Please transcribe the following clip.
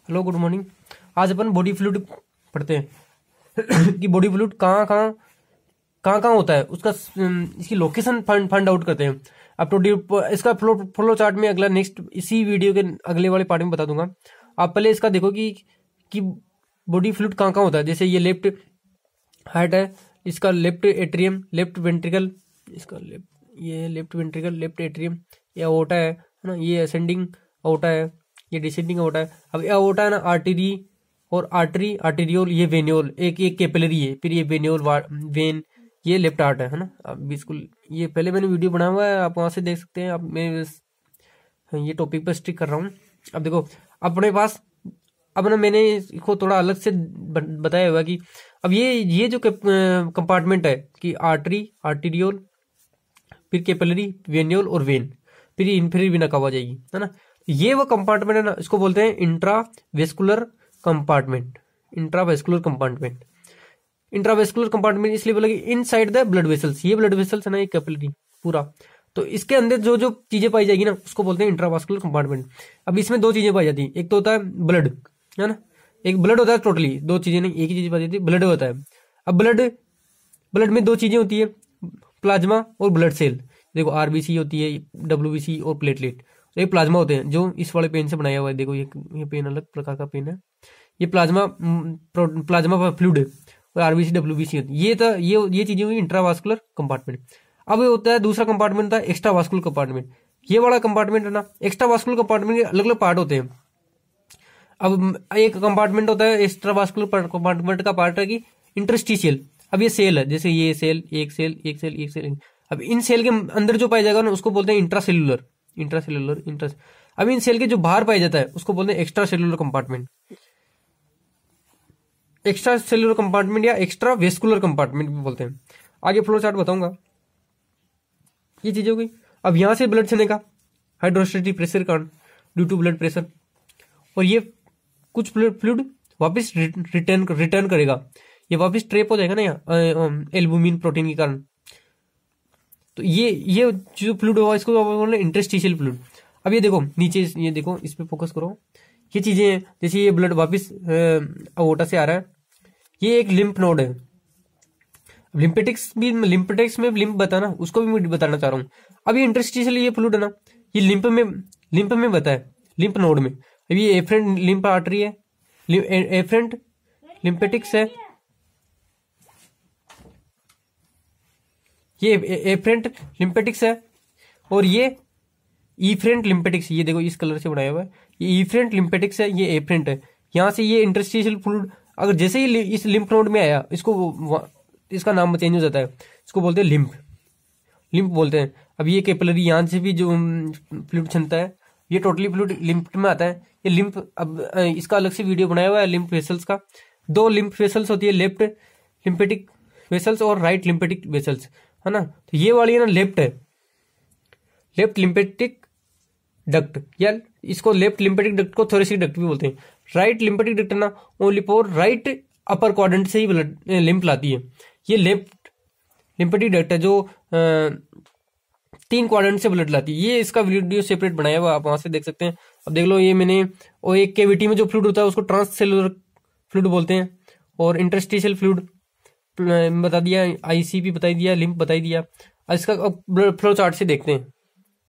Hello good morning. आज अपन body fluid पढ़ते हैं कि बॉडी फ्लूइड कहाँ कहाँ होता है, उसका इसकी लोकेशन फाइंड आउट करते हैं। अब तो इसका फ्लो चार्ट में अगला नेक्स्ट इसी वीडियो के अगले वाले पार्ट में बता दूंगा। आप पहले इसका देखो कि बॉडी फ्लूइड कहाँ होता है। जैसे ये लेफ्ट हार्ट है, इसका लेफ्ट एट्रियम, लेफ्ट वेंट्रिकल, इसका ये लेफ्ट वेंट्रिकल, लेफ्ट एट्रियम, ये अओर्टा है ना, ये असेंडिंग अओर्टा है, ये डिसेंडिंग अओर्टा है। अब ये अओर्टा है ना, आर्टरी और आर्टरियोल, ये वेन्योल, एक कैपिलरी है, फिर ये वेन्योल वेन, ये लेफ्ट हार्ट है ना। अब बिल्कुल ये पहले मैंने वीडियो बनाया हुआ है, आप वहां से देख सकते हैं। अब मैं ये टॉपिक पर स्टिक कर रहा हूँ। अब देखो अपने पास, अब ना मैंने इसको थोड़ा अलग से बताया हुआ कि अब ये जो कंपार्टमेंट है कि आर्टरी, आर्टरियोल, फिर कैपिलरी, वेन्योल और वेन, फिर भी नकाब आ जाएगी है ना। ये वो कंपार्टमेंट है ना, इसको बोलते हैं intravascular compartment. Intravascular compartment, intravascular compartment इसलिए बोला कि इनसाइड द ब्लड वेसल्स, ये ब्लड वेसल्स है ना, ये कैपिलरी पूरा, तो इसके अंदर जो जो चीजें पाई जाएगी ना, उसको बोलते हैं इंट्रावास्कुलर कंपार्टमेंट। अब इसमें दो चीजें पाई जाती हैं, एक तो होता है ब्लड है ना, एक ब्लड होता है, टोटली दो चीजें नहीं, एक ही चीज पाई जाती है, ब्लड होता है। अब ब्लड में दो चीजें होती है, प्लाज्मा और ब्लड सेल। देखो आरबीसी होती है, डब्ल्यूबीसी और प्लेटलेट, तो ये प्लाज्मा होते हैं, जो इस वाले पेन से बनाया हुआ है। देखो ये पेन अलग प्रकार का पेन है, ये प्लाज्मा फ्लूइड है, और आरबीसी डब्ल्यूबीसी होती है। ये चीजें हुई इंट्रावास्कुलर कंपार्टमेंट। अब ये होता है दूसरा कंपार्टमेंट होता है एक्स्ट्रावास्कुलर कंपार्टमेंट। ये वाला कंपार्टमेंट है ना, एक्स्ट्रावास्कुलर कंपार्टमेंट के अलग अलग पार्ट होते हैं। अब एक कंपार्टमेंट होता है एक्स्ट्रावास्कुलर कंपार्टमेंट का पार्ट है कि इंटरस्टिशियल। अब ये सेल है, जैसे ये सेल, एक सेल। अब इन सेल के अंदर जो पाया जाएगा ना, उसको बोलते हैं इंट्रासेल्यूलर। अब इन सेल के जो बाहर पाया जाता है, उसको बोलते हैं extracellular compartment. Extracellular compartment या एक्स्ट्रा वेस्कुलर कंपार्टमेंट भी बोलते हैं। आगे फ्लो चार्ट बताऊंगा, ये चीजें हो गई। अब यहां से ब्लड चलेगा हाइड्रोस्टेटिक प्रेशर का, ड्यू टू ब्लड प्रेशर, और ये कुछ फ्लूइड वापस रिटर्न करेगा, ये वापस ट्रेप हो जाएगा ना यहाँ एल्बुमिन प्रोटीन के कारण। तो ये जो फ्लूइड होगा, इसको बोलते हैं इंटरस्टिशियल फ्लूइड। अब ये देखो नीचे, ये देखो इस पे फोकस करो, ये चीजें हैं, जैसे ये ब्लड वापस अओर्टा से आ रहा है, ये एक लिम्फ नोड है। लिम्फेटिक्स में लिम्फ बताना, उसको भी मैं बताना चाह रहा हूँ। अब ये इंटरस्टिशियल ये फ्लूइड है ना, ये लिम्फ में बता है, लिम्फ नोड में। अब ये एफरेंट लिम्फ आर्टरी है, एफरेंट लिम्फेटिक्स है, ये एफरेंट लिम्फेटिक्स है, और ये ईफरेंट लिम्फेटिक्स। ये देखो इस कलर से बनाया हुआ है, ये ईफरेंट लिम्फेटिक्स है, ये एफरेंट है। यहां से ये इंटरस्टिशियल फ्लूइड अगर जैसे ही इस लिम्फ नोड में आया, इसका नाम चेंज हो जाता है, इसको बोलते हैं लिम्फ बोलते हैं। अब ये कैपिलरी, यहां से भी जो फ्लूइड चलता है, ये टोटली फ्लूइड लिम्फ में आता है। ये लिम्फ, अब इसका अलग से वीडियो बनाया हुआ है लिम्फ वेसल्स का। दो लिम्फ वेसल्स होती है, लेफ्ट लिम्फेटिक वेसल्स और राइट लिम्फेटिक वेसल्स, है ना। तो ये वाली है ना, लेफ्ट लिम्फेटिक डक्ट, या इसको लेफ्ट लिम्फेटिक डक्ट को थोरेसिक डक्ट भी बोलते हैं। राइट लिम्फेटिक डक्ट ना, only for right upper quadrant से ही ब्लड लिम्फ लाती है। ये लेफ्ट लिम्फेटिक डक्ट है, जो 3 क्वाड्रेंट से ब्लड लाती है। ये इसका वीडियो सेपरेट बनाया हुआ, आप वहां से देख सकते हैं। अब देख लो, ये मैंने, और एक कैविटी में जो फ्लूइड होता है उसको ट्रांससेलुलर फ्लूइड बोलते हैं, और इंटरस्टिशियल फ्लूइड बता दिया, आईसीपी बता दिया, लिम्फ बता दिया। इसका फ्लो चार्ट से देखते हैं।